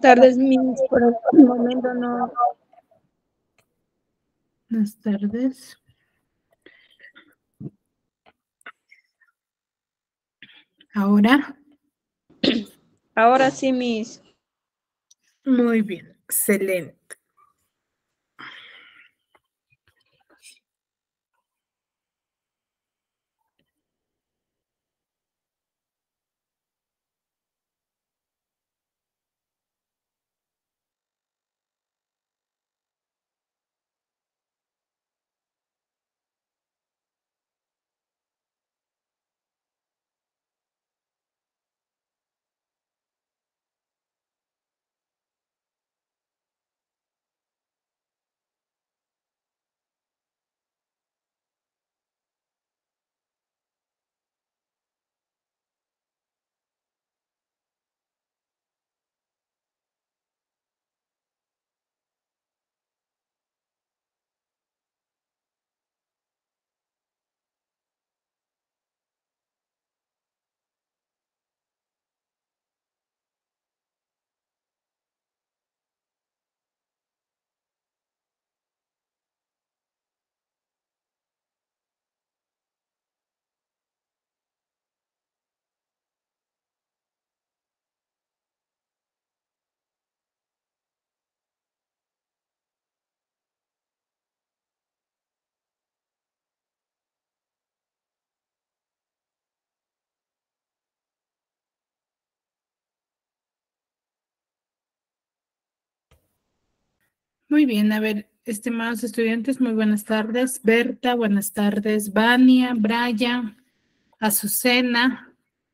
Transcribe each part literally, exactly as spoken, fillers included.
tardes, Miss. Por el momento no. Buenas tardes. ¿Ahora? Ahora sí, Miss. Muy bien, excelente. Muy bien, a ver, estimados estudiantes, muy buenas tardes. Berta, buenas tardes. Vania, Brian, Azucena.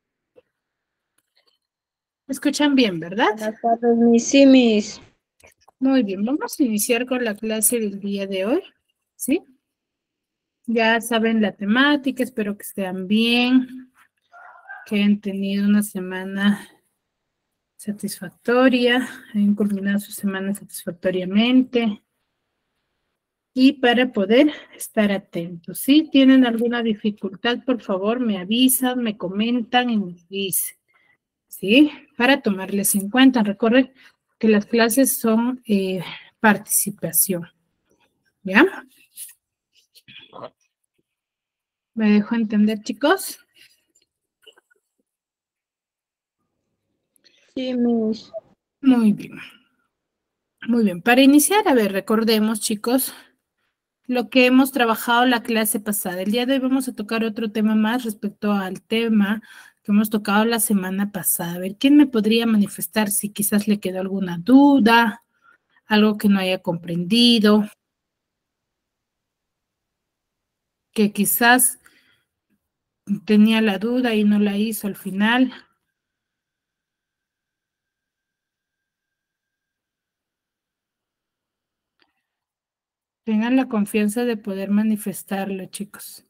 ¿Me escuchan bien, verdad? Buenas tardes, Miss. Sí, Miss. Muy bien, vamos a iniciar con la clase del día de hoy, ¿sí? Ya saben la temática, espero que estén bien, que hayan tenido una semana satisfactoria, hayan culminado su semana satisfactoriamente. Y para poder estar atentos, si tienen alguna dificultad, por favor, me avisan, me comentan y me dicen, ¿sí? Para tomarles en cuenta. Recuerden que las clases son eh, participación, ¿ya? ¿Me dejo entender, chicos? Sí, Miss. Muy bien. Muy bien. Para iniciar, a ver, recordemos, chicos, lo que hemos trabajado la clase pasada. El día de hoy vamos a tocar otro tema más respecto al tema que hemos tocado la semana pasada. A ver, ¿quién me podría manifestar si quizás le quedó alguna duda, algo que no haya comprendido, que quizás tenía la duda y no la hizo al final? Tengan la confianza de poder manifestarlo, chicos.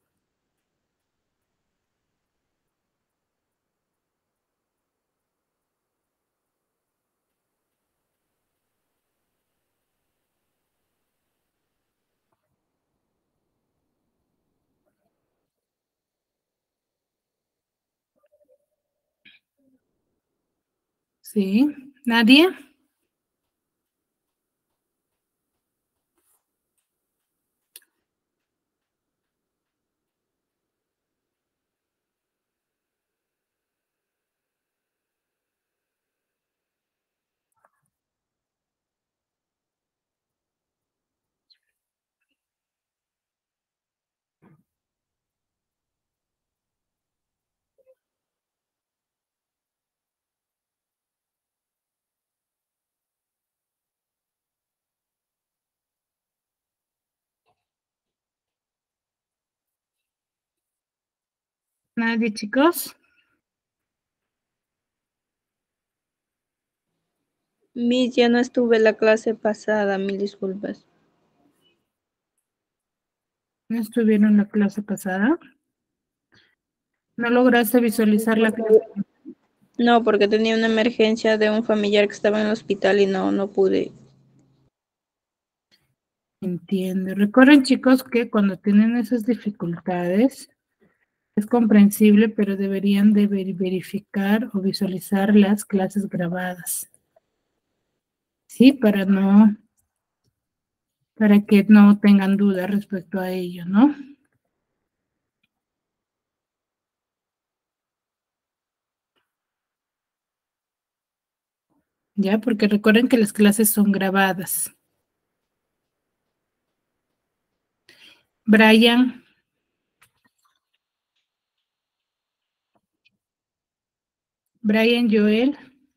¿Sí? ¿Nadie? ¿Nadie, chicos? Miss, ya no estuve la clase pasada, mil disculpas. ¿No estuvieron la clase pasada? ¿No lograste visualizar la clase? No, porque tenía una emergencia de un familiar que estaba en el hospital y no, no pude. Entiendo. Recuerden, chicos, que cuando tienen esas dificultades, es comprensible, pero deberían de ver- verificar o visualizar las clases grabadas. Sí, para no, para que no tengan dudas respecto a ello, ¿no? Ya, porque recuerden que las clases son grabadas. Brian. Brian Joel.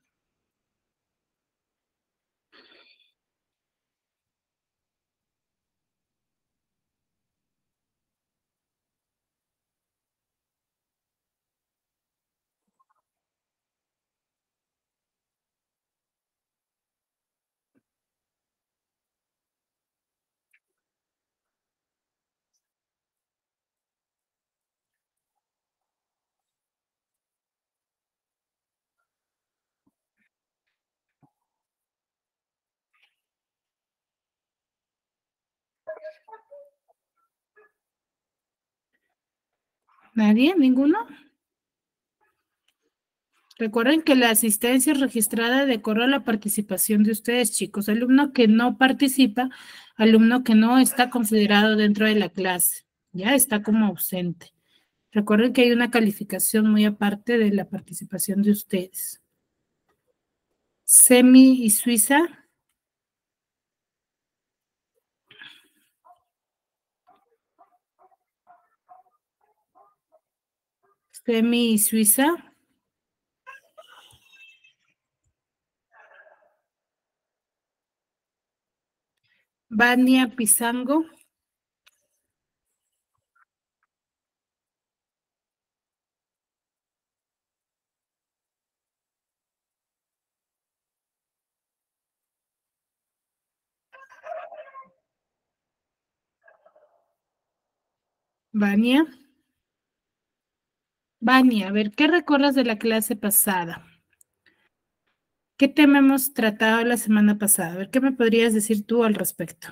¿Nadie? ¿Ninguno? Recuerden que la asistencia es registrada de acuerdo a la participación de ustedes, chicos. Alumno que no participa, alumno que no está considerado dentro de la clase, ya está como ausente. Recuerden que hay una calificación muy aparte de la participación de ustedes. Semi y Suiza. Semi y Suiza. Vania Pizango. Vania. Vania, a ver, ¿qué recuerdas de la clase pasada? ¿Qué tema hemos tratado la semana pasada? A ver, ¿qué me podrías decir tú al respecto?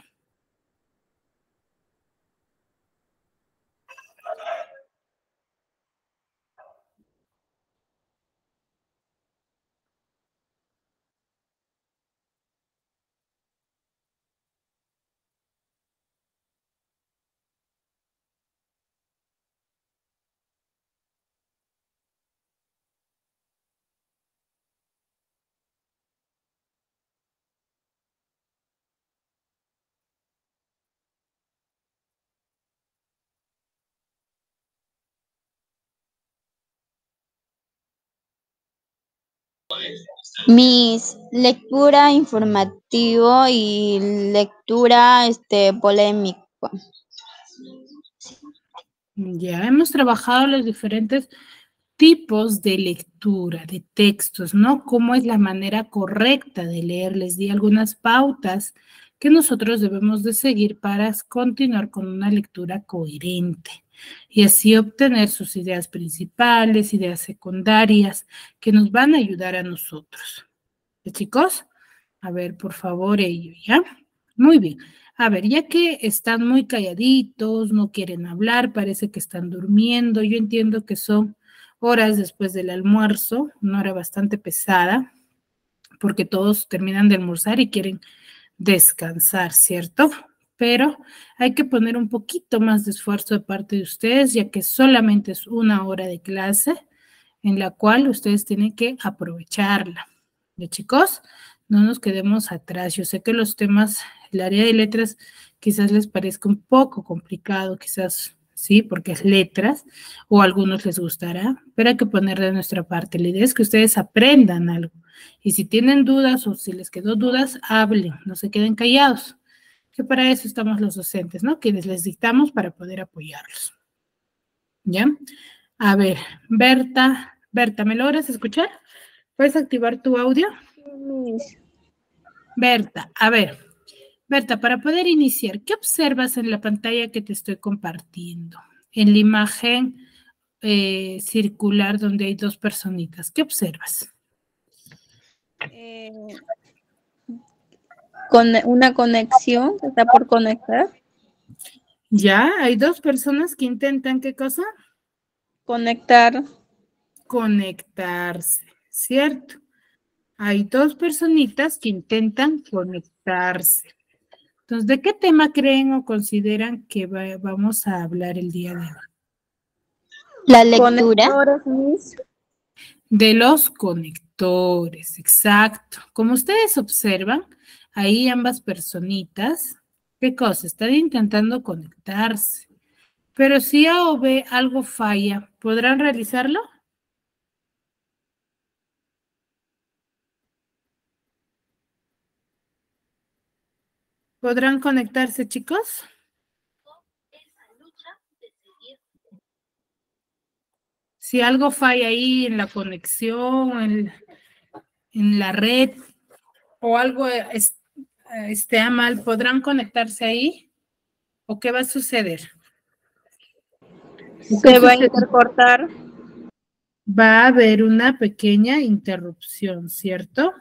Mis lectura informativo y lectura este polémico. Ya hemos trabajado los diferentes tipos de lectura, de textos, ¿no? Cómo es la manera correcta de leer. Les di algunas pautas que nosotros debemos de seguir para continuar con una lectura coherente y así obtener sus ideas principales, ideas secundarias que nos van a ayudar a nosotros. ¿Ya, chicos? A ver, por favor, ello, ¿ya? Muy bien. A ver, ya que están muy calladitos, no quieren hablar, parece que están durmiendo. Yo entiendo que son horas después del almuerzo, una hora bastante pesada, porque todos terminan de almorzar y quieren descansar, ¿cierto? Pero hay que poner un poquito más de esfuerzo de parte de ustedes, ya que solamente es una hora de clase en la cual ustedes tienen que aprovecharla. ¿Ya, chicos? No nos quedemos atrás. Yo sé que los temas, el área de letras quizás les parezca un poco complicado, quizás sí, porque es letras, o a algunos les gustará, pero hay que poner de nuestra parte. La idea es que ustedes aprendan algo. Y si tienen dudas o si les quedó dudas, hablen, no se queden callados. Que para eso estamos los docentes, ¿no? Quienes les dictamos para poder apoyarlos. ¿Ya? A ver, Berta, Berta, ¿me logras escuchar? ¿Puedes activar tu audio? Berta, a ver, Berta, para poder iniciar, ¿qué observas en la pantalla que te estoy compartiendo? En la imagen eh, circular donde hay dos personitas, ¿qué observas? Eh, con una conexión que está por conectar. Ya, hay dos personas que intentan, ¿qué cosa? Conectar. Conectarse, ¿cierto? Hay dos personitas que intentan conectarse. Entonces, ¿de qué tema creen o consideran que va- vamos a hablar el día de hoy? La lectura. Conectores, Miss. De los conectores, exacto. Como ustedes observan, ahí ambas personitas, ¿qué cosa? Están intentando conectarse. Pero si A o B algo falla, ¿podrán realizarlo? ¿Podrán conectarse, chicos? Si algo falla ahí en la conexión, en, en la red, o algo es- esté mal, ¿podrán conectarse ahí? ¿O qué va a suceder? ¿O qué Se va a sucede? intercortar. Va a haber una pequeña interrupción, ¿cierto?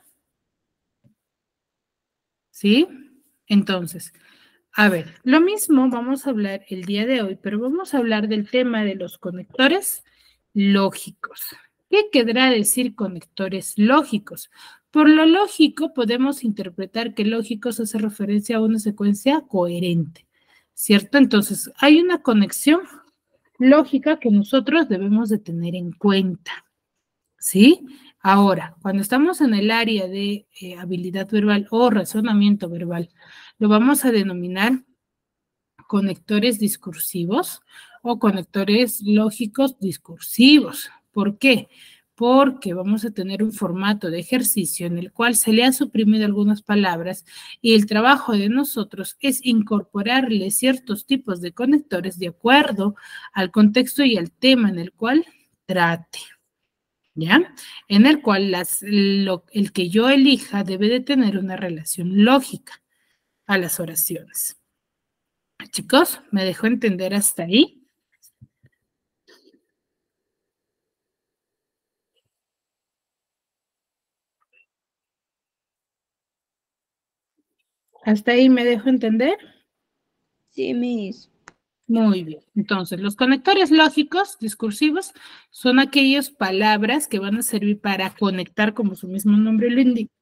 ¿Sí? Entonces, a ver, lo mismo vamos a hablar el día de hoy, pero vamos a hablar del tema de los conectores lógicos. ¿Qué querrá decir conectores lógicos? Por lo lógico, podemos interpretar que lógicos hace referencia a una secuencia coherente, ¿cierto? Entonces, hay una conexión lógica que nosotros debemos de tener en cuenta, ¿sí? Ahora, cuando estamos en el área de eh, habilidad verbal o razonamiento verbal, lo vamos a denominar conectores discursivos o conectores lógicos discursivos. ¿Por qué? Porque vamos a tener un formato de ejercicio en el cual se le ha suprimido algunas palabras y el trabajo de nosotros es incorporarle ciertos tipos de conectores de acuerdo al contexto y al tema en el cual trate. ¿Ya? En el cual las, lo, el que yo elija debe de tener una relación lógica a las oraciones. Chicos, ¿me dejó entender hasta ahí? ¿Hasta ahí me dejo entender? Sí, Miss. Muy bien. Entonces, los conectores lógicos discursivos son aquellas palabras que van a servir para conectar, como su mismo nombre lo indica.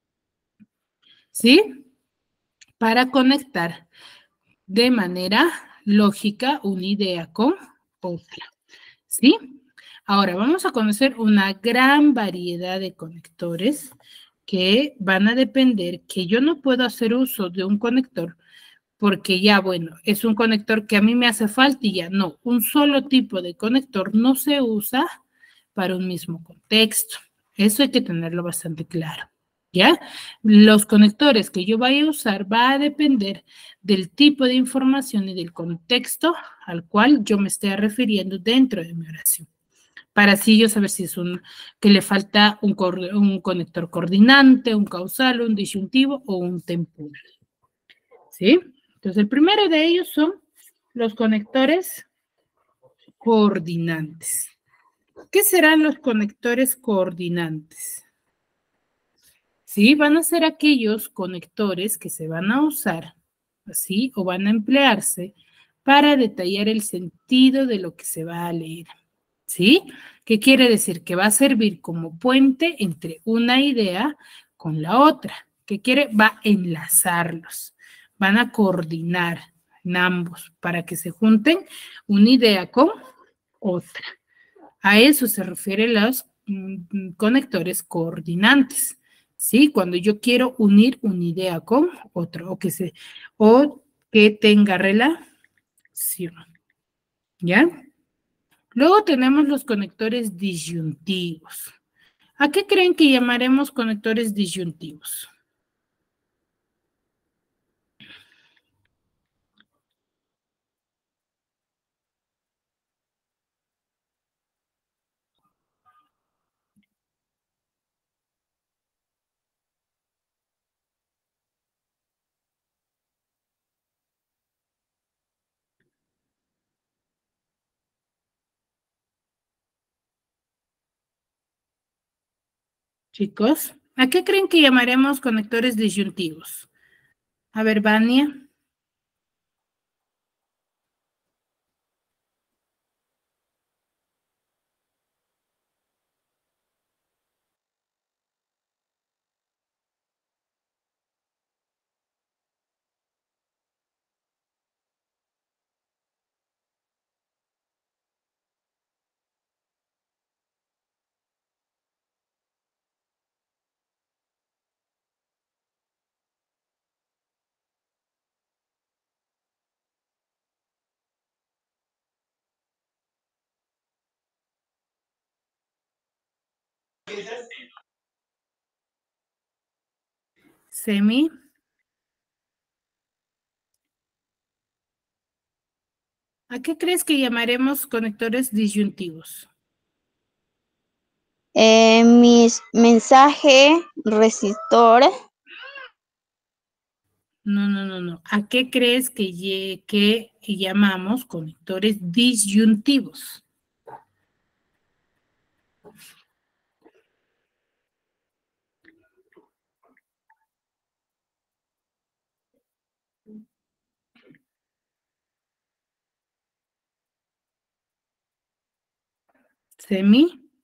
¿Sí? Para conectar de manera lógica una idea con otra. ¿Sí? Ahora vamos a conocer una gran variedad de conectores que van a depender que yo no puedo hacer uso de un conector porque ya, bueno, es un conector que a mí me hace falta y ya no, un solo tipo de conector no se usa para un mismo contexto. Eso hay que tenerlo bastante claro. ¿Ya? Los conectores que yo vaya a usar va a depender del tipo de información y del contexto al cual yo me esté refiriendo dentro de mi oración. Para así yo saber si es un que le falta un, un conector coordinante, un causal, un disyuntivo o un temporal. ¿Sí? Entonces, el primero de ellos son los conectores coordinantes. ¿Qué serán los conectores coordinantes? Sí, van a ser aquellos conectores que se van a usar, así, o van a emplearse para detallar el sentido de lo que se va a leer. ¿Sí? ¿Qué quiere decir? Que va a servir como puente entre una idea con la otra. ¿Qué quiere? Va a enlazarlos. Van a coordinar en ambos para que se junten una idea con otra. A eso se refieren los mm, conectores coordinantes. ¿Sí? Cuando yo quiero unir una idea con otra o que se o que tenga relación. ¿Ya? Luego tenemos los conectores disyuntivos. ¿A qué creen que llamaremos conectores disyuntivos? Chicos, ¿a qué creen que llamaremos conectores disyuntivos? A ver, Vania. Semi. ¿A qué crees que llamaremos conectores disyuntivos? Eh, mis mensaje, resistor. No, no, no, no. ¿A qué crees que, ye- que llamamos conectores disyuntivos? Semi.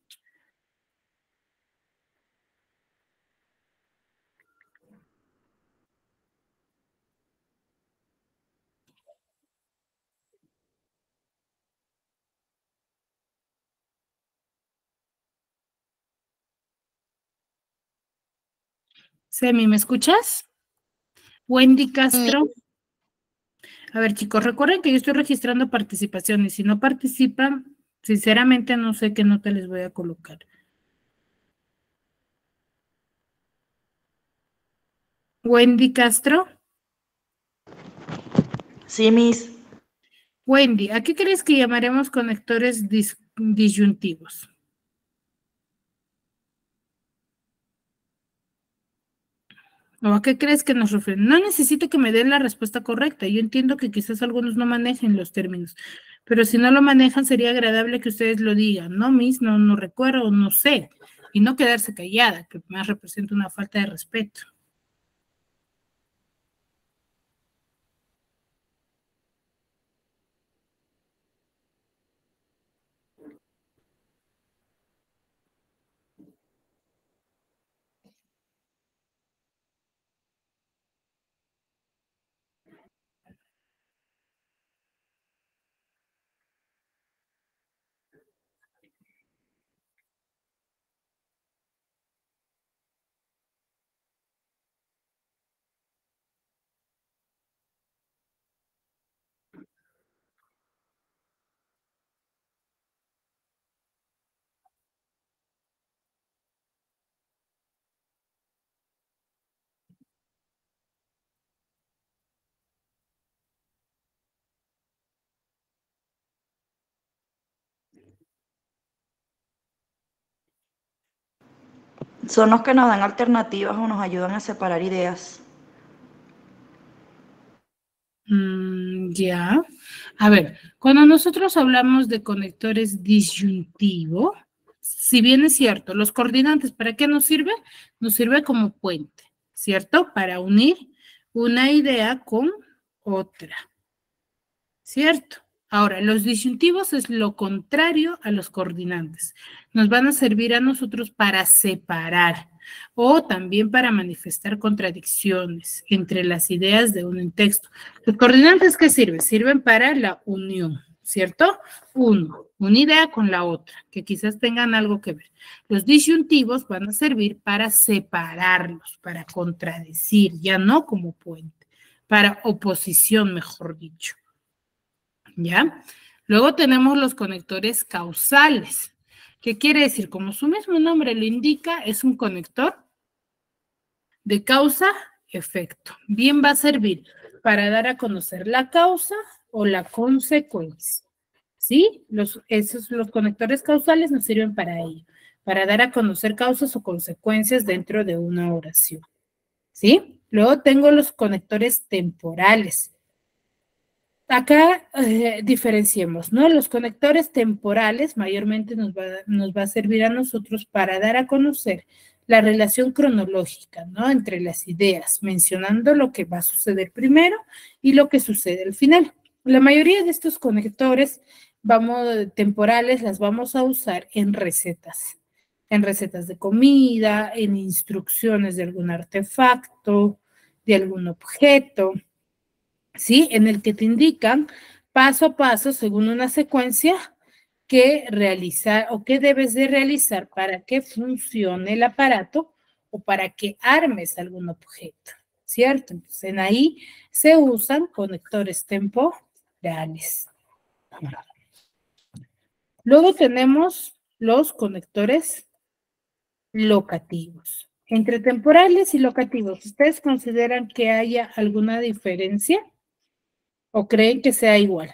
Semi, ¿me escuchas? Wendy Castro. A ver, chicos, recuerden que yo estoy registrando participaciones. Si no participan, sinceramente no sé qué nota les voy a colocar. Wendy Castro. Sí, Miss. Wendy, ¿a qué crees que llamaremos conectores dis- disyuntivos? ¿O a qué crees que nos refieren? No necesito que me den la respuesta correcta. Yo entiendo que quizás algunos no manejen los términos, pero si no lo manejan sería agradable que ustedes lo digan. No, Miss, no, no recuerdo, no sé. Y no quedarse callada, que más representa una falta de respeto. Son los que nos dan alternativas o nos ayudan a separar ideas. Mm, ya. A ver, cuando nosotros hablamos de conectores disyuntivos, si bien es cierto, los coordinantes, ¿para qué nos sirve? Nos sirve como puente, ¿cierto? Para unir una idea con otra, ¿cierto? Ahora, los disyuntivos es lo contrario a los coordinantes. Nos van a servir a nosotros para separar o también para manifestar contradicciones entre las ideas de un texto. ¿Los coordinantes qué sirven? Sirven para la unión, ¿cierto? Uno, una idea con la otra, que quizás tengan algo que ver. Los disyuntivos van a servir para separarlos, para contradecir, ya no como puente, para oposición, mejor dicho. ¿Ya? Luego tenemos los conectores causales. ¿Qué quiere decir? Como su mismo nombre lo indica, es un conector de causa-efecto. Bien va a servir para dar a conocer la causa o la consecuencia. ¿Sí? Los, esos, los conectores causales nos sirven para ello, para dar a conocer causas o consecuencias dentro de una oración. ¿Sí? Luego tengo los conectores temporales. Acá eh, diferenciemos, ¿no? Los conectores temporales mayormente nos va, nos va a servir a nosotros para dar a conocer la relación cronológica, ¿no? Entre las ideas, mencionando lo que va a suceder primero y lo que sucede al final. La mayoría de estos conectores vamos, temporales las vamos a usar en recetas, en recetas de comida, en instrucciones de algún artefacto, de algún objeto, ¿sí? En el que te indican paso a paso, según una secuencia, qué realizar o qué debes de realizar para que funcione el aparato o para que armes algún objeto, ¿cierto? Entonces, en ahí se usan conectores temporales. Luego tenemos los conectores locativos. Entre temporales y locativos, ¿ustedes consideran que haya alguna diferencia o creen que sea igual?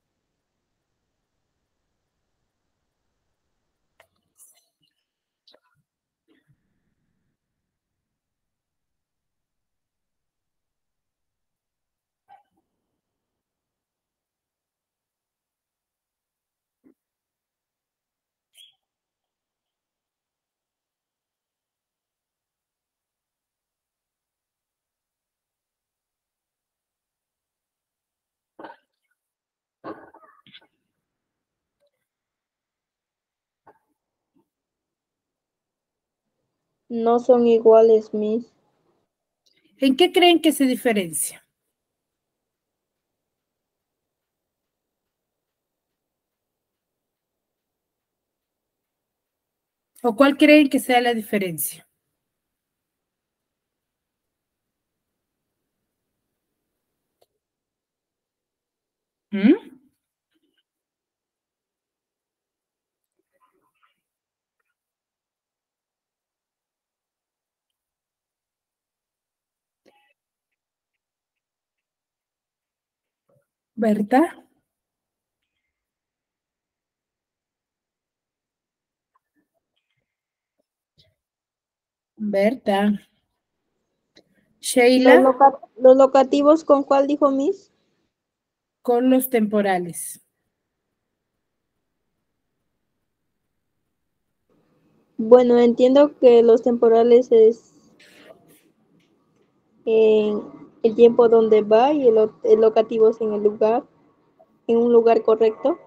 No son iguales, Miss. ¿En qué creen que se diferencia? ¿O cuál creen que sea la diferencia? ¿Mm? ¿Verdad? ¿Verdad? ¿Los, Sheila, loca- los locativos con cuál dijo Miss? con los temporales. Bueno, entiendo que los temporales es en el tiempo donde va y el, lo- el locativo es en el lugar, en un lugar correcto.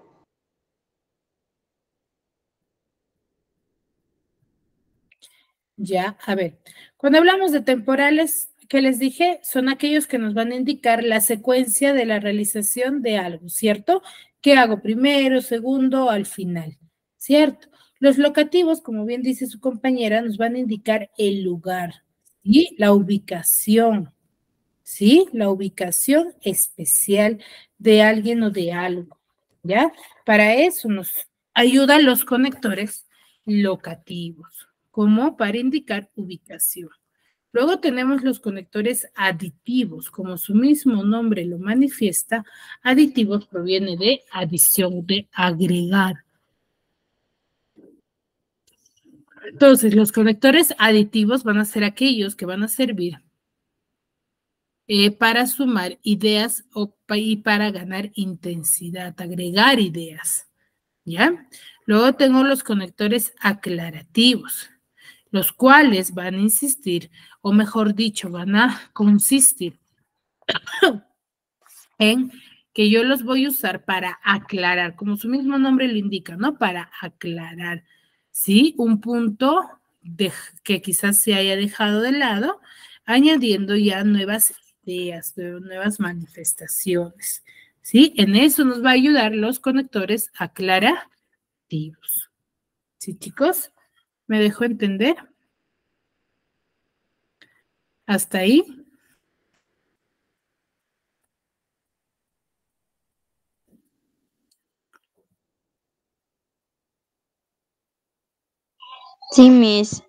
Ya, a ver, cuando hablamos de temporales, ¿qué les dije? Son aquellos que nos van a indicar la secuencia de la realización de algo, ¿cierto? ¿Qué hago primero, segundo, al final? ¿Cierto? Los locativos, como bien dice su compañera, nos van a indicar el lugar y la ubicación, ¿sí? La ubicación especial de alguien o de algo, ¿ya? Para eso nos ayudan los conectores locativos, como para indicar ubicación. Luego tenemos los conectores aditivos, como su mismo nombre lo manifiesta, aditivos proviene de adición, de agregar. Entonces, los conectores aditivos van a ser aquellos que van a servir Eh, para sumar ideas o, y para ganar intensidad, agregar ideas, ¿ya? Luego tengo los conectores aclarativos, los cuales van a insistir, o mejor dicho, van a consistir en que yo los voy a usar para aclarar, como su mismo nombre lo indica, ¿no? Para aclarar, ¿sí? Un punto de, que quizás se haya dejado de lado, añadiendo ya nuevas ideas, nuevas manifestaciones, ¿sí? En eso nos va a ayudar los conectores aclarativos. ¿Sí, chicos? ¿Me dejó entender? ¿Hasta ahí? Sí, Miss.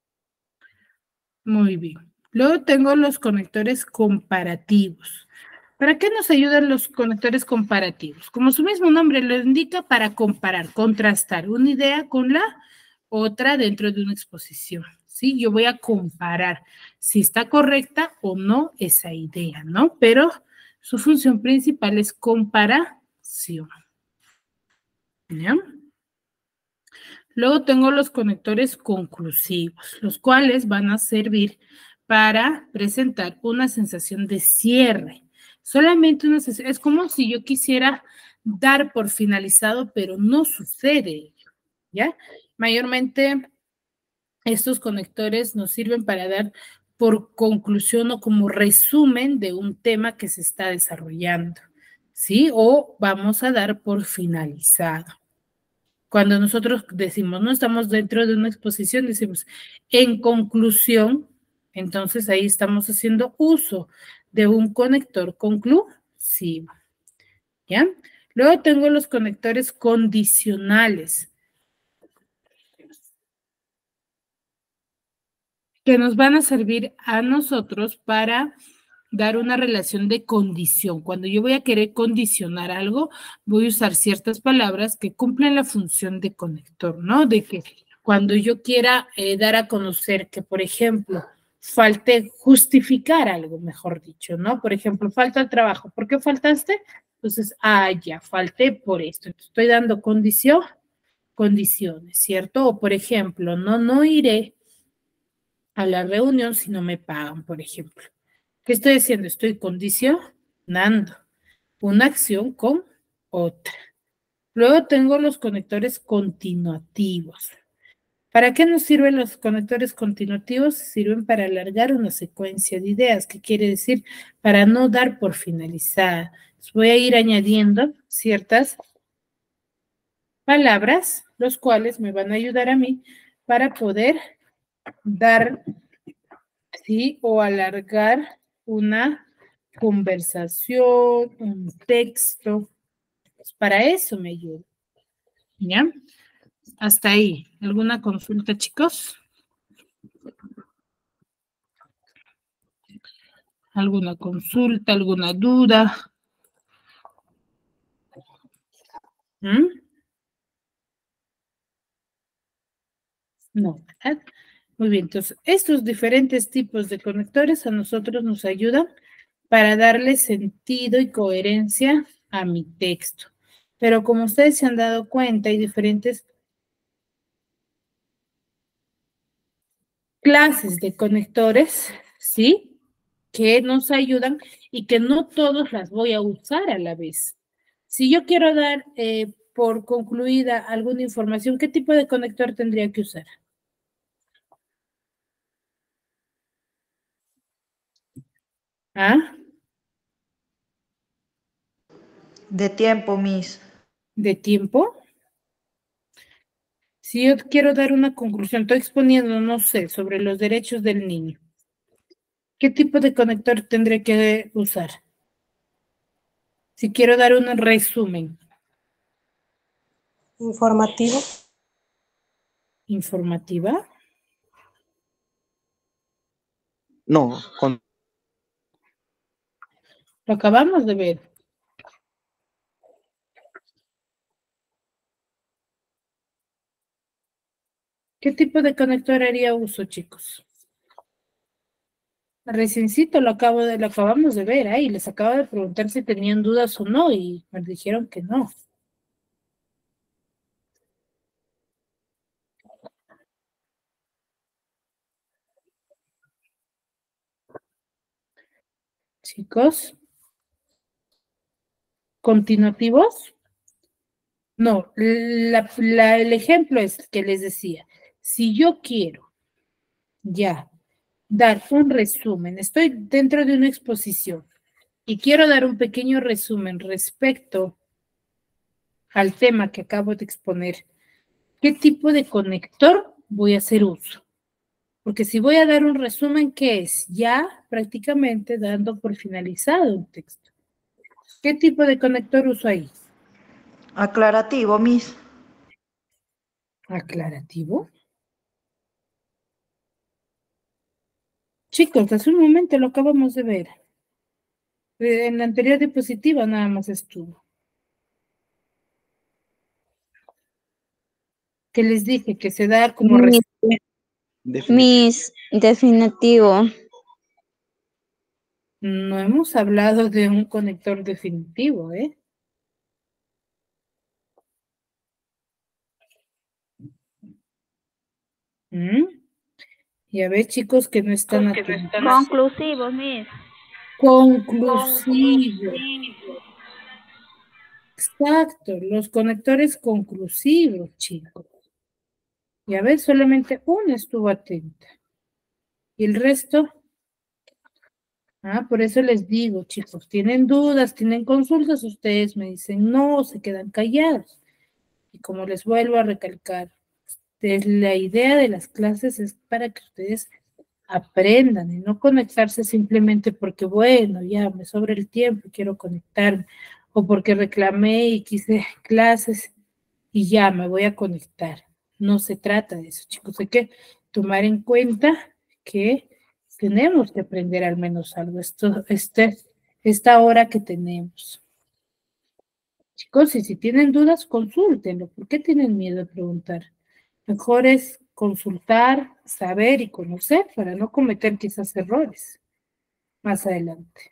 Muy bien. Luego tengo los conectores comparativos. ¿Para qué nos ayudan los conectores comparativos? Como su mismo nombre lo indica, para comparar, contrastar una idea con la otra dentro de una exposición. ¿Sí? Yo voy a comparar si está correcta o no esa idea, ¿no? Pero su función principal es comparación. ¿Ya? Luego tengo los conectores conclusivos, los cuales van a servir para presentar una sensación de cierre. Solamente una sensación, es como si yo quisiera dar por finalizado, pero no sucede, ¿ya? Mayormente estos conectores nos sirven para dar por conclusión o como resumen de un tema que se está desarrollando, ¿sí? O vamos a dar por finalizado. Cuando nosotros decimos, no estamos dentro de una exposición, decimos, en conclusión, entonces ahí estamos haciendo uso de un conector conclusivo, ¿ya? Luego tengo los conectores condicionales. que nos van a servir a nosotros para dar una relación de condición. Cuando yo voy a querer condicionar algo, voy a usar ciertas palabras que cumplen la función de conector, ¿no? De que cuando yo quiera eh, dar a conocer que, por ejemplo, falte justificar algo, mejor dicho, ¿no? Por ejemplo, falta el trabajo. ¿Por qué faltaste? Entonces, ah, ya, falté por esto. Entonces, estoy dando condición, condiciones, ¿cierto? O, por ejemplo, no, no iré a la reunión si no me pagan, por ejemplo. ¿Qué estoy haciendo? Estoy condicionando una acción con otra. Luego tengo los conectores continuativos. ¿Para qué nos sirven los conectores continuativos? Sirven para alargar una secuencia de ideas. ¿Qué quiere decir? Para no dar por finalizada. Voy a ir añadiendo ciertas palabras, los cuales me van a ayudar a mí para poder dar, ¿sí? O alargar una conversación, un texto. Pues para eso me ayuda. ¿Ya? Hasta ahí. ¿Alguna consulta, chicos? ¿Alguna consulta, alguna duda? ¿Mm? No, ¿verdad? Muy bien, entonces, estos diferentes tipos de conectores a nosotros nos ayudan para darle sentido y coherencia a mi texto. Pero como ustedes se han dado cuenta, hay diferentes clases de conectores, ¿sí? Que nos ayudan y que no todos las voy a usar a la vez. Si yo quiero dar eh, por concluida alguna información, ¿qué tipo de conector tendría que usar? ¿Ah? De tiempo, Miss. ¿De tiempo? Si yo quiero dar una conclusión, estoy exponiendo, no sé, sobre los derechos del niño. ¿Qué tipo de conector tendré que usar? Si quiero dar un resumen. Informativo. ¿Informativa? No, con, Lo acabamos de ver. ¿Qué tipo de conector haría uso, chicos? Reciencito lo acabo de, lo acabamos de ver ahí. Les acabo de preguntar si tenían dudas o no y me dijeron que no. Chicos. ¿Continuativos? No, la, la, el ejemplo es que les decía. Si yo quiero ya dar un resumen, estoy dentro de una exposición y quiero dar un pequeño resumen respecto al tema que acabo de exponer, ¿qué tipo de conector voy a hacer uso? Porque si voy a dar un resumen, ¿qué es? Ya prácticamente dando por finalizado un texto. ¿Qué tipo de conector uso ahí? Aclarativo, Miss. ¿Aclarativo? Chicos, hace un momento lo acabamos de ver. En la anterior diapositiva nada más estuvo. Que les dije que se da como... Mis, definitivo. mis definitivo. No hemos hablado de un conector definitivo, ¿eh? ¿Mm? Y a ver, chicos, que no están aquí. Conclusivos, Miss. Conclusivo. Exacto, los conectores conclusivos, chicos. Y a ver, solamente una estuvo atenta. Y el resto... Ah, por eso les digo, chicos, tienen dudas, tienen consultas, ustedes me dicen no, se quedan callados. Y como les vuelvo a recalcar, pues, la idea de las clases es para que ustedes aprendan y no conectarse simplemente porque, bueno, ya me sobra el tiempo y quiero conectarme, o porque reclamé y quise clases y ya me voy a conectar. No se trata de eso, chicos, hay que tomar en cuenta que tenemos que aprender al menos algo, esto, este, esta hora que tenemos. Chicos, y si tienen dudas, consúltenlo. ¿Por qué tienen miedo de preguntar? Mejor es consultar, saber y conocer para no cometer quizás errores más adelante.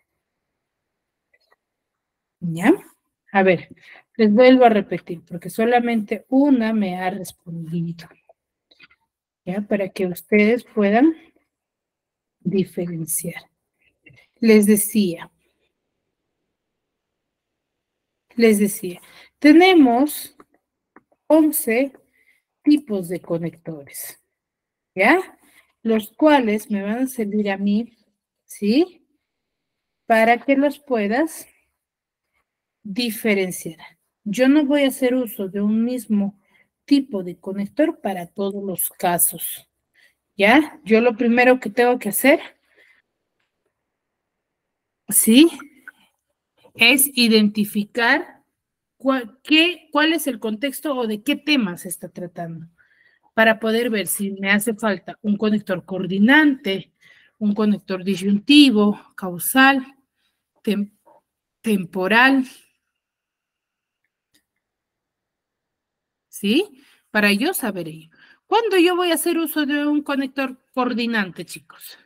¿Ya? A ver, les vuelvo a repetir, porque solamente una me ha respondido. ¿Ya? Para que ustedes puedan diferenciar. Les decía, les decía, tenemos once tipos de conectores, ¿ya? Los cuales me van a servir a mí, ¿sí? Para que los puedas diferenciar. Yo no voy a hacer uso de un mismo tipo de conector para todos los casos, ¿ya? Yo lo primero que tengo que hacer, ¿sí? Es identificar cuál, qué, cuál es el contexto o de qué tema se está tratando, para poder ver si me hace falta un conector coordinante, un conector disyuntivo, causal, tem, temporal, ¿sí? Para yo saber ello. ¿Cuándo yo voy a hacer uso de un conector coordinante, chicos?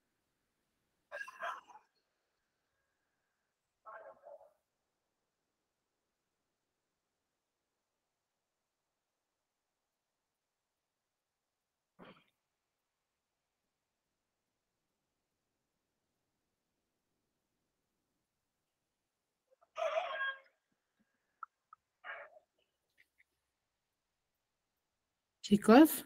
Chicos.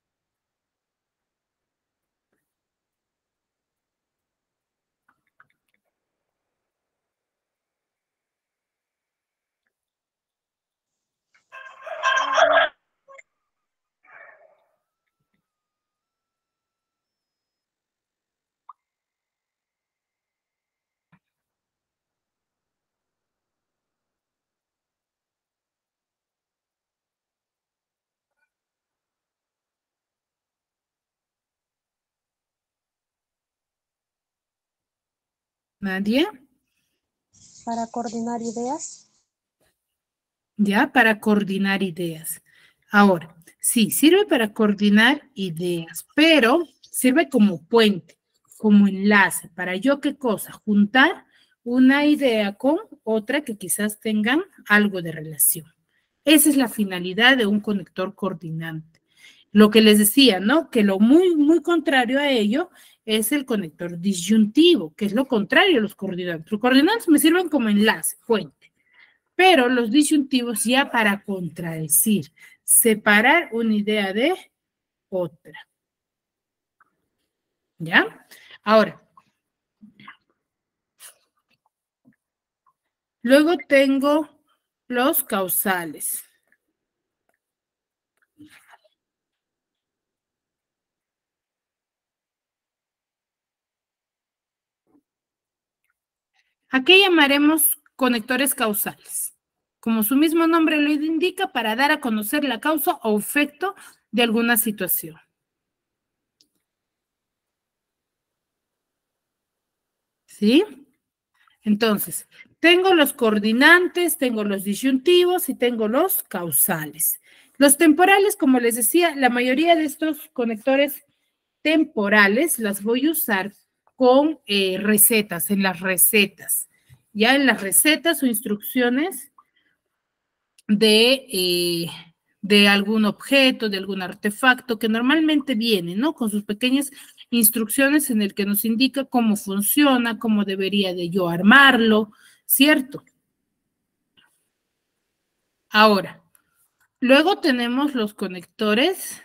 ¿Nadie? Para coordinar ideas. Ya, para coordinar ideas. Ahora, sí, sirve para coordinar ideas, pero sirve como puente, como enlace. ¿Para yo qué cosa? Juntar una idea con otra que quizás tengan algo de relación. Esa es la finalidad de un conector coordinante. Lo que les decía, ¿no? Que lo muy, muy contrario a ello es el conector disyuntivo, que es lo contrario a los coordinantes. Los coordinantes me sirven como enlace, puente, pero los disyuntivos ya para contradecir, separar una idea de otra. ¿Ya? Ahora, luego tengo los causales. ¿A qué llamaremos conectores causales? Como su mismo nombre lo indica, para dar a conocer la causa o efecto de alguna situación. ¿Sí? Entonces, tengo los coordinantes, tengo los disyuntivos y tengo los causales. Los temporales, como les decía, la mayoría de estos conectores temporales las voy a usar con eh, recetas, en las recetas. Ya en las recetas o instrucciones de, eh, de algún objeto, de algún artefacto que normalmente viene, ¿no? Con sus pequeñas instrucciones en el que nos indica cómo funciona, cómo debería de yo armarlo, ¿cierto? Ahora, luego tenemos los conectores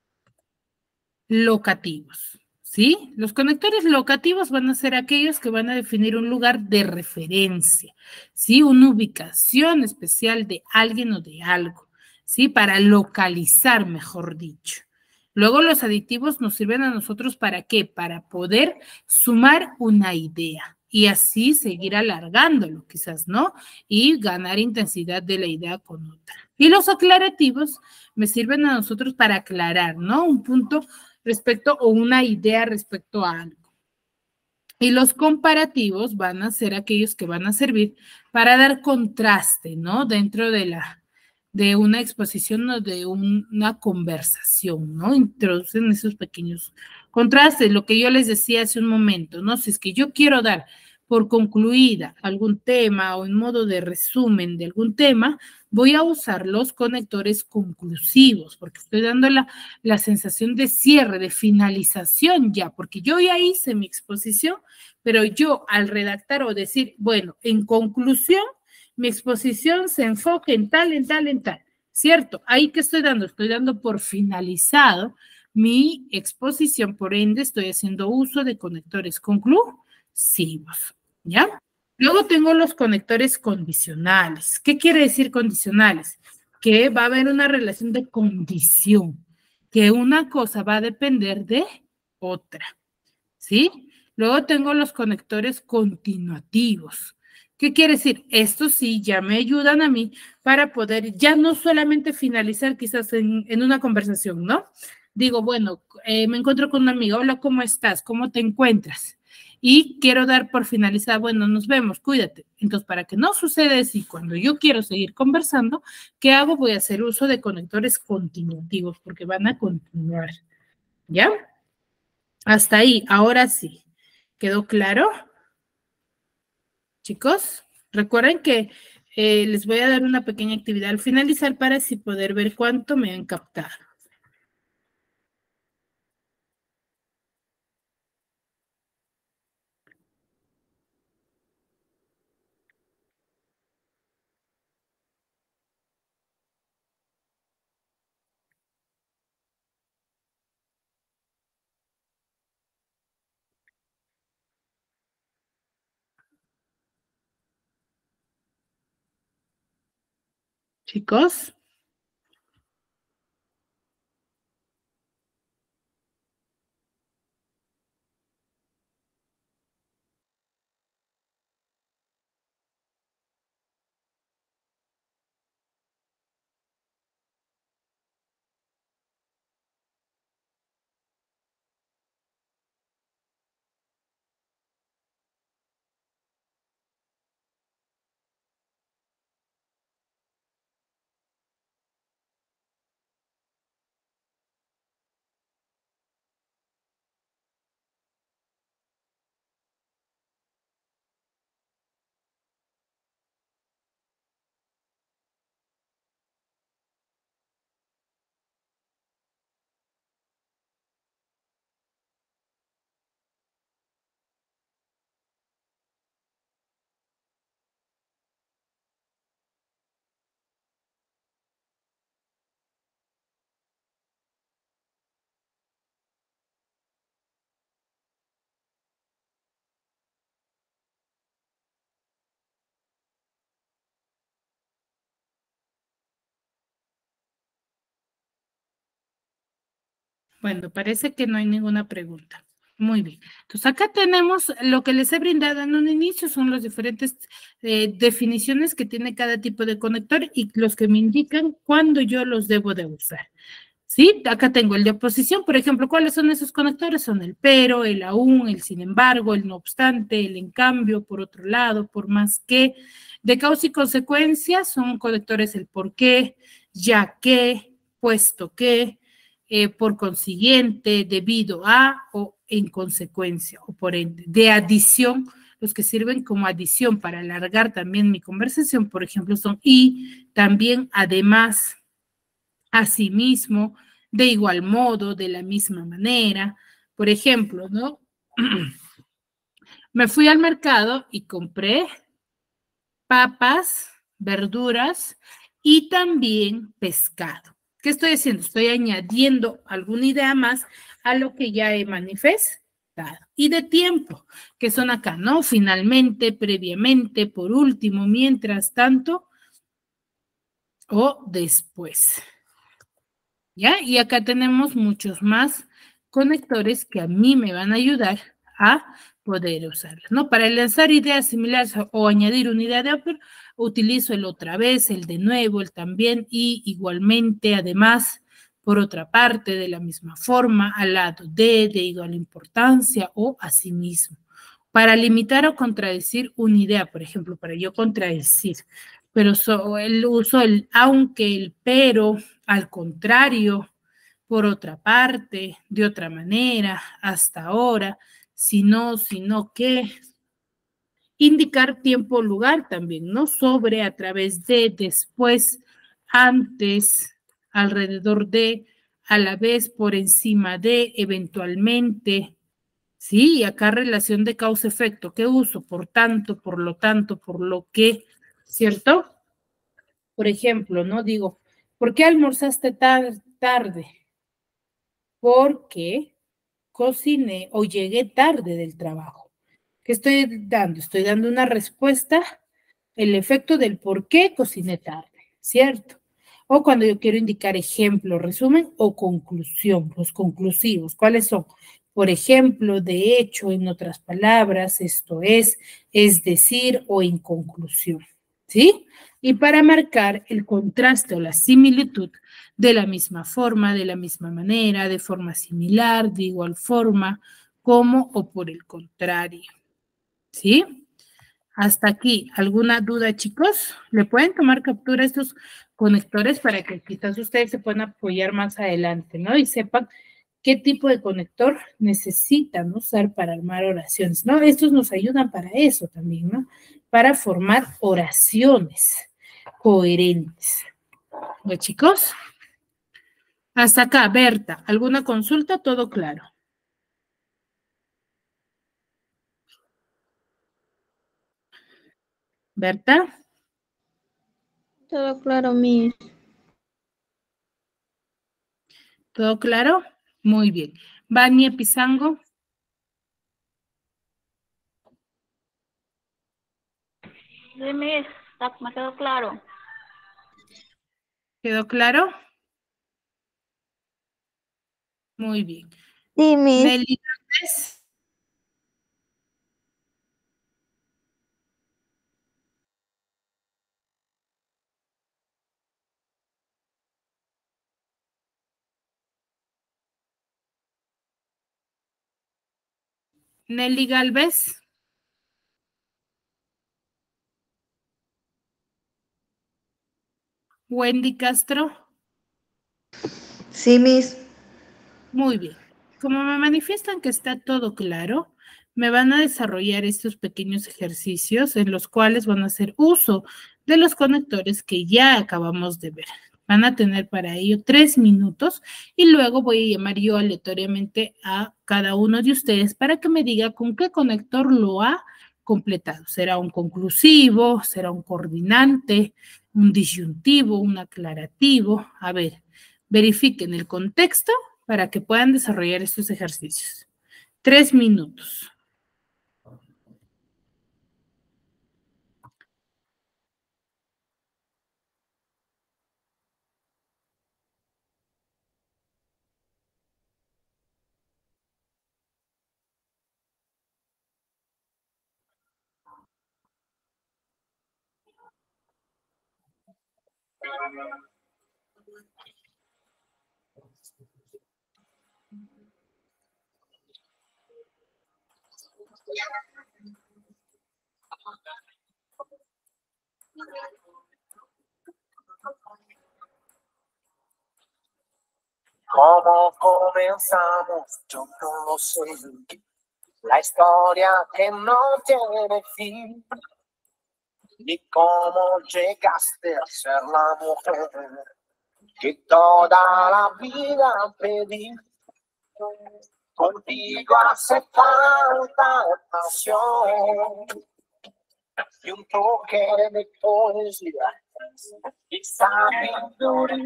locativos, ¿sí? Los conectores locativos van a ser aquellos que van a definir un lugar de referencia, ¿sí? Una ubicación especial de alguien o de algo, ¿sí? Para localizar, mejor dicho. Luego los aditivos nos sirven a nosotros ¿para qué? Para poder sumar una idea y así seguir alargándolo, quizás, ¿no? Y ganar intensidad de la idea con otra. Y los aclarativos me sirven a nosotros para aclarar, ¿no? Un punto respecto o una idea respecto a algo. Y los comparativos van a ser aquellos que van a servir para dar contraste, ¿no? Dentro de la de una exposición o de un, una conversación, ¿no? Introducen esos pequeños contrastes, lo que yo les decía hace un momento, ¿no? Si es que yo quiero dar por concluida algún tema o en modo de resumen de algún tema, voy a usar los conectores conclusivos, porque estoy dando la, la sensación de cierre, de finalización ya, porque yo ya hice mi exposición, pero yo al redactar o decir, bueno, en conclusión, mi exposición se enfoca en tal, en tal, en tal, ¿cierto? Ahí que estoy dando, estoy dando por finalizado mi exposición, por ende estoy haciendo uso de conectores conclusivos, ¿ya? Luego tengo los conectores condicionales. ¿Qué quiere decir condicionales? Que va a haber una relación de condición, que una cosa va a depender de otra, ¿sí? Luego tengo los conectores continuativos. ¿Qué quiere decir? Estos sí ya me ayudan a mí para poder ya no solamente finalizar quizás en, en una conversación, ¿no? Digo, bueno, eh, me encuentro con una amiga, hola, ¿cómo estás? ¿Cómo te encuentras? Y quiero dar por finalizada, bueno, nos vemos, cuídate. Entonces, para que no suceda así, cuando yo quiero seguir conversando, ¿qué hago? Voy a hacer uso de conectores continuativos porque van a continuar, ¿ya? Hasta ahí, ahora sí. ¿Quedó claro? Chicos, recuerden que eh, les voy a dar una pequeña actividad al finalizar para así poder ver cuánto me han captado. Chicos. Bueno, parece que no hay ninguna pregunta. Muy bien. Entonces, acá tenemos lo que les he brindado en un inicio, son las diferentes eh, definiciones que tiene cada tipo de conector y los que me indican cuándo yo los debo de usar. ¿Sí? Acá tengo el de oposición, por ejemplo, ¿cuáles son esos conectores? Son el pero, el aún, el sin embargo, el no obstante, el en cambio, por otro lado, por más que. De causa y consecuencia son conectores el por qué, ya que, puesto que, eh, por consiguiente, debido a o en consecuencia o por ende. De adición, los que sirven como adición para alargar también mi conversación, por ejemplo, son y, también, además, asimismo, de igual modo, de la misma manera. Por ejemplo, ¿no? Me fui al mercado y compré papas, verduras y también pescado. ¿Qué estoy haciendo? Estoy añadiendo alguna idea más a lo que ya he manifestado. Y de tiempo, que son acá, ¿no? Finalmente, previamente, por último, mientras tanto o después. ¿Ya? Y acá tenemos muchos más conectores que a mí me van a ayudar a poder usarlos, ¿no? Para lanzar ideas similares o añadir una idea de otro, utilizo el otra vez, el de nuevo, el también y igualmente, además, Por otra parte, de la misma forma, al lado de, de igual importancia o asimismo. Para limitar o contradecir una idea, por ejemplo, para yo contradecir, pero so, el uso el aunque, el pero, al contrario, por otra parte, de otra manera, hasta ahora, si no, si no, ¿qué? Indicar tiempo o lugar también, ¿no? Sobre, a través de, después, antes, alrededor de, a la vez, por encima de, eventualmente. Sí, acá relación de causa-efecto. ¿Qué uso? Por tanto, por lo tanto, por lo que, ¿cierto? Por ejemplo, ¿no? Digo, ¿por qué almorzaste tar tarde? Porque cociné o llegué tarde del trabajo. ¿Qué estoy dando? Estoy dando una respuesta, el efecto del por qué cociné tarde, ¿cierto? O cuando yo quiero indicar ejemplo, resumen o conclusión, los conclusivos, ¿cuáles son? Por ejemplo, de hecho, en otras palabras, esto es, es decir, o en conclusión, ¿sí? Y para marcar el contraste o la similitud de la misma forma, de la misma manera, de forma similar, de igual forma, como o por el contrario, ¿sí? Hasta aquí, ¿alguna duda, chicos? ¿Le pueden tomar captura a estos conectores para que quizás ustedes se puedan apoyar más adelante, ¿no? Y sepan qué tipo de conector necesitan usar para armar oraciones, ¿no? Estos nos ayudan para eso también, ¿no? Para formar oraciones coherentes. ¿No, chicos? Hasta acá, Berta, ¿alguna consulta? ¿Todo claro? ¿Berta? Todo claro, Miss. ¿Todo claro? Muy bien. Vania Pizango. Sí, Miss, está- me quedó claro. ¿Quedó claro? Muy bien. Sí, Miss. Nelly Galvez. Nelly Galvez. Wendy Castro. Sí, Miss. Muy bien. Como me manifiestan que está todo claro, me van a desarrollar estos pequeños ejercicios en los cuales van a hacer uso de los conectores que ya acabamos de ver. Van a tener para ello tres minutos y luego voy a llamar yo aleatoriamente a cada uno de ustedes para que me diga con qué conector lo ha completado. ¿Será un conclusivo? ¿Será un coordinante? ¿Un disyuntivo? ¿Un aclarativo? A ver, verifiquen el contexto para que puedan desarrollar estos ejercicios. Tres minutos. ¿Cómo comenzamos? Yo no lo sé. La historia que no tiene fin. Ni cómo llegaste a ser la mujer que toda la vida pedí. Contigo hace falta pasión y un toque de poesía y sabiduría.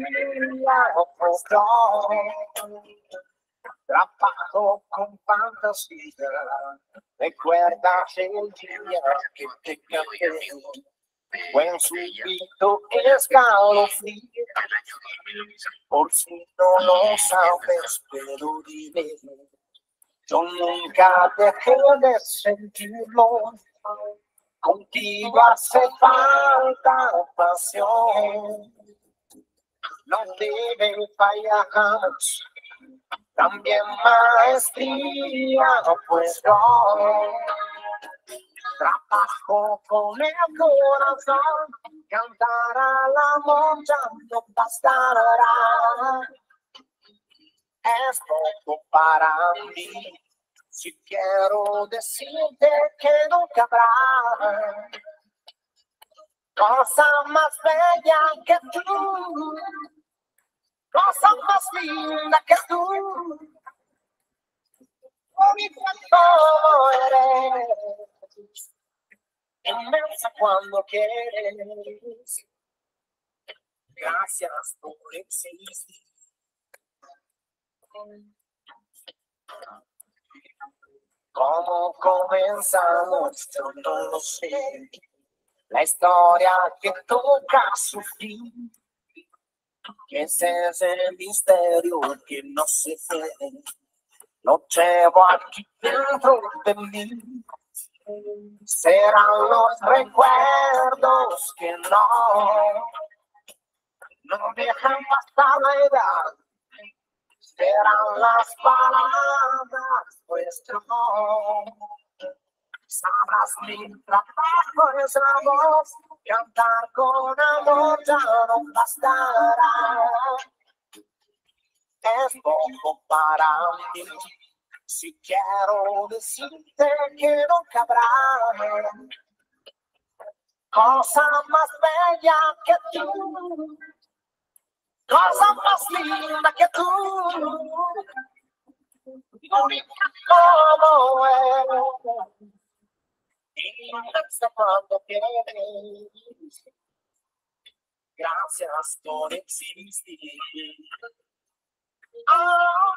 Trabajo con fantasía, recuerdas el día que te cambié. Buen súbito escalofrío, por si no lo sabes, pero dime, yo nunca dejé de sentirlo. Contigo hace falta pasión no debe fallar. También maestría, pues yo trabajo con el corazón, cantar al amor ya no bastará. Es poco para mí, si quiero decirte que nunca habrá cosa más bella que tú, cosa más linda que tú. Bonita como eres, inmensa cuando quieres. Gracias por existir. ¿Cómo comenzamos? Yo no lo sé. La historia que toca su fin. Ese es el misterio que no se ve. Lo llevo aquí dentro de mí. Serán los recuerdos que no, no dejan pasar la edad. Serán las palabras, pues no. Sabrás mi trabajo es la voz, cantar con amor ya no bastará. Es poco para mí, si quiero decirte que nunca habrá cosa más bella que tú, cosa más linda que tú, bonita como eres, inmensa cuando quieres. Gracias por existir. Oh,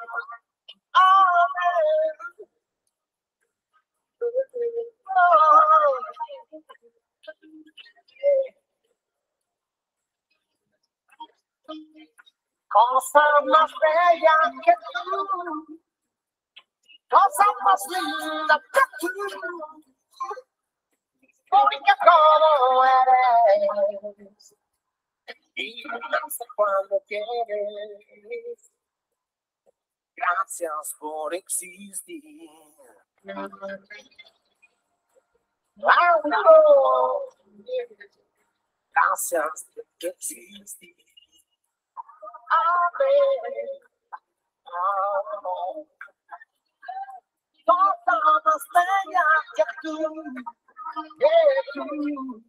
oh, cosa más bella que tú, cosa más linda que tú, única como eres, inmensa cuando quieres. Gracias por existir. Gracias por existir. Amén. Cosa más bella que tú, que tú.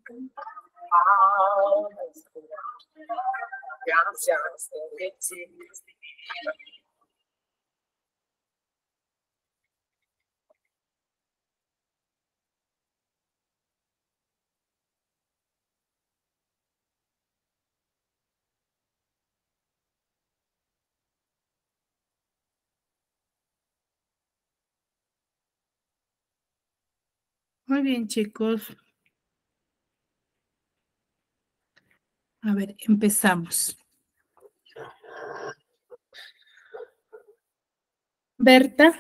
Gracias por existir. Muy bien, chicos. A ver, empezamos. Berta,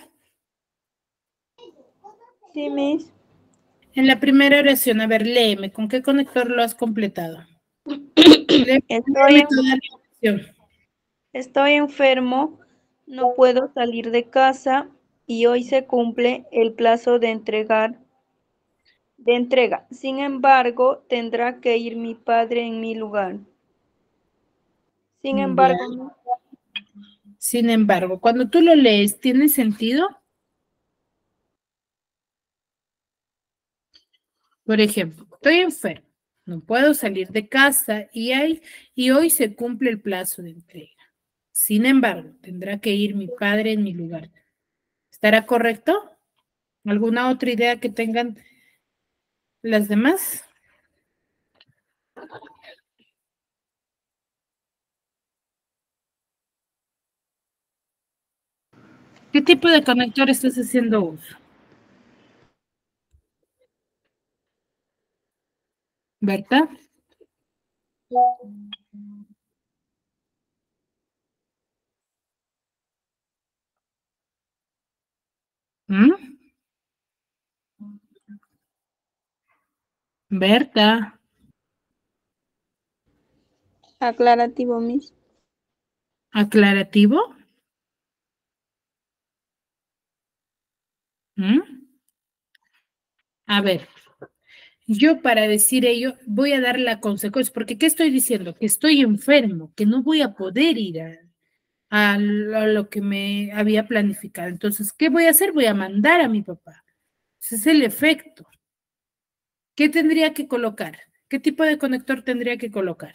Sí, Miss. en la primera oración, a ver, léeme, ¿con qué conector lo has completado? Léeme, Estoy, léeme en- toda la oración. estoy enfermo, no puedo salir de casa y hoy se cumple el plazo de entregar, de entrega. Sin embargo, tendrá que ir mi padre en mi lugar. Sin Ya. embargo, Miss, Sin embargo, cuando tú lo lees, ¿tiene sentido? Por ejemplo, estoy enfermo, no puedo salir de casa y, hay, y hoy se cumple el plazo de entrega. Sin embargo, tendrá que ir mi padre en mi lugar. ¿Estará correcto? ¿Alguna otra idea que tengan las demás? ¿Qué tipo de conector estás haciendo uso? ¿Berta? ¿Mm? Berta. aclarativo, Miss. ¿Aclarativo? ¿Mm? A ver, yo para decir ello voy a dar la consecuencia, porque ¿qué estoy diciendo? Que estoy enfermo, que no voy a poder ir a, a lo, a lo que me había planificado. Entonces, ¿qué voy a hacer? Voy a mandar a mi papá. Ese es el efecto. ¿Qué tendría que colocar? ¿Qué tipo de conector tendría que colocar?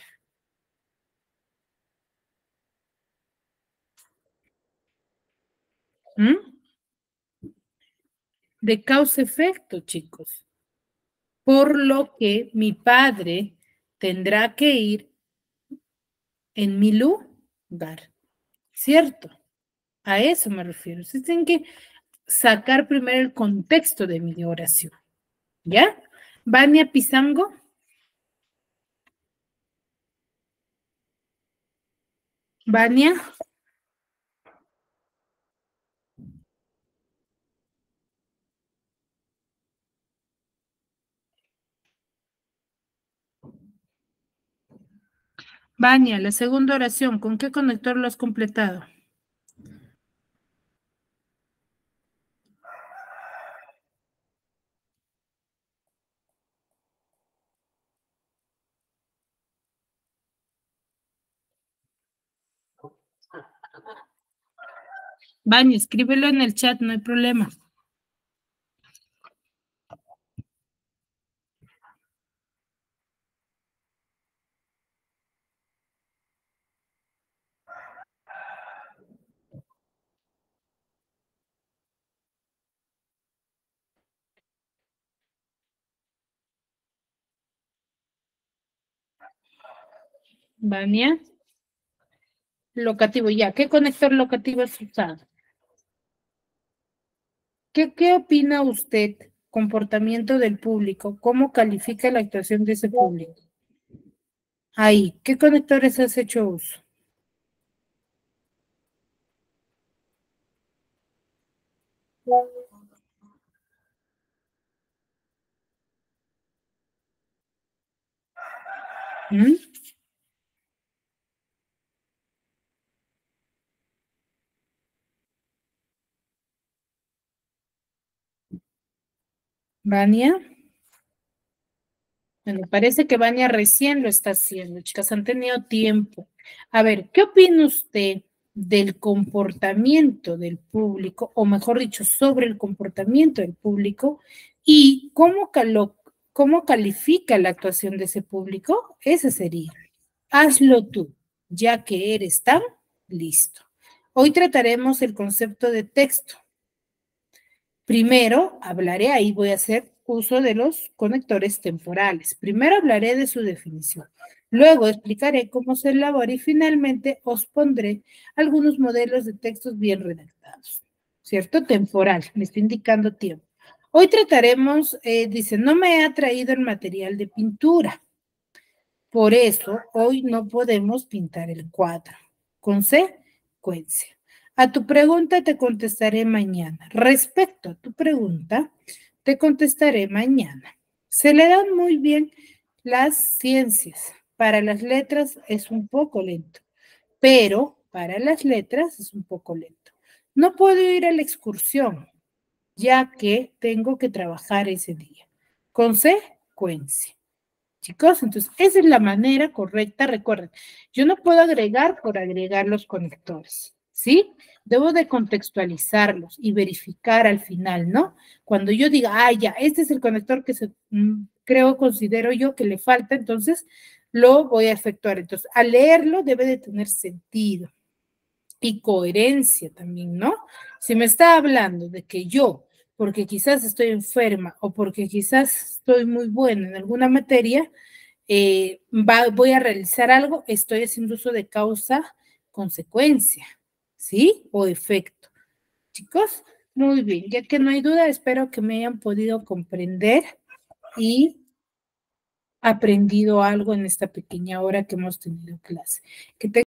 ¿Mm? De causa-efecto, chicos. Por lo que mi padre tendrá que ir en mi lugar, ¿cierto? A eso me refiero. Ustedes tienen que sacar primero el contexto de mi oración, ¿ya? Vania Pizango. Vania. Vania, la segunda oración, ¿con qué conector lo has completado? Vania, escríbelo en el chat, no hay problema. Vania. Locativo, ya. ¿Qué conector locativo has usado? ¿Qué, qué opina usted? Comportamiento del público. ¿Cómo califica la actuación de ese público? Ahí. ¿Qué conectores has hecho uso? ¿Mm? Vania. Me parece que Vania recién lo está haciendo, chicas, han tenido tiempo. A ver, ¿qué opina usted del comportamiento del público, o mejor dicho, sobre el comportamiento del público y cómo, calo, cómo califica la actuación de ese público? Ese sería. Hazlo tú, ya que eres tan listo. Hoy trataremos el concepto de texto. Primero hablaré, ahí voy a hacer uso de los conectores temporales. Primero hablaré de su definición. Luego explicaré cómo se elabora y finalmente os pondré algunos modelos de textos bien redactados. ¿Cierto? Temporal, me está indicando tiempo. Hoy trataremos, eh, dice, no me ha traído el material de pintura. Por eso, hoy no podemos pintar el cuadro. Consecuencia. A tu pregunta te contestaré mañana. Respecto a tu pregunta, te contestaré mañana. Se le dan muy bien las ciencias. Para las letras es un poco lento, pero para las letras es un poco lento. No puedo ir a la excursión, ya que tengo que trabajar ese día. Consecuencia. Chicos, entonces esa es la manera correcta. Recuerden, yo no puedo agregar por agregar los conectores, ¿sí? Debo de contextualizarlos y verificar al final, ¿no? Cuando yo diga, ah, ya, este es el conector que se, mm, creo, considero yo que le falta, entonces lo voy a efectuar. Entonces, al leerlo debe de tener sentido y coherencia también, ¿no? Si me está hablando de que yo, porque quizás estoy enferma o porque quizás estoy muy buena en alguna materia, eh, va, voy a realizar algo, estoy haciendo uso de causa, consecuencia, ¿sí? O efecto. Chicos, muy bien, ya que no hay duda, espero que me hayan podido comprender y aprendido algo en esta pequeña hora que hemos tenido clase. Que te